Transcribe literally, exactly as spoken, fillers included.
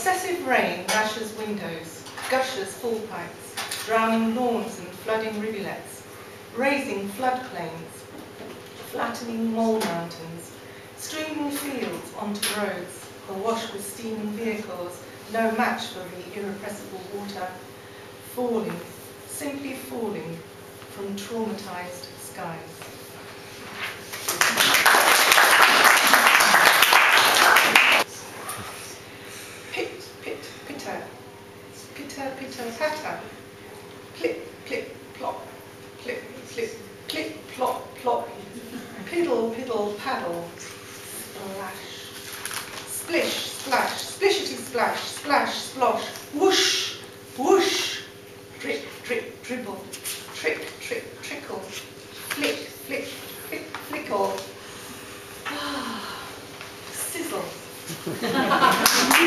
Obsessive rain lashes windows, gushers full pipes, drowning lawns and flooding rivulets, raising floodplains, flattening mole mountains, streaming fields onto roads, awash with steaming vehicles, no match for the irrepressible water, falling, simply falling from traumatized skies. Pit, pit, pitter, pitter, pitter, patter, clip, clip, plop, clip, clip, clip, plop, plop, piddle, piddle, paddle, splash, splish, splash, splishity, splash, splash, splosh, whoosh, whoosh, drip, drip, dribble, trick, trick, trickle, flick, flick, flick, flickle, ah, sizzle.